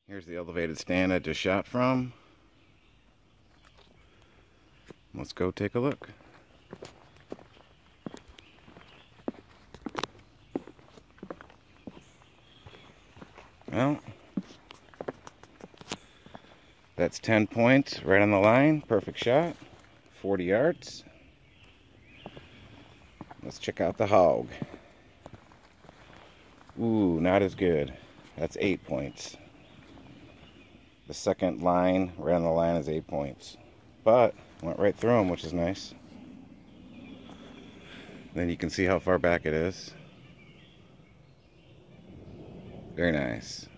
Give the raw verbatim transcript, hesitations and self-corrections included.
Here's the elevated stand I just shot from. Let's go take a look. Well, that's ten points right on the line. Perfect shot. forty yards. Let's check out the hog. Ooh, not as good. That's eight points. The second line, right on the line, is eight points. But went right through them, which is nice. Then you can see how far back it is. Very nice.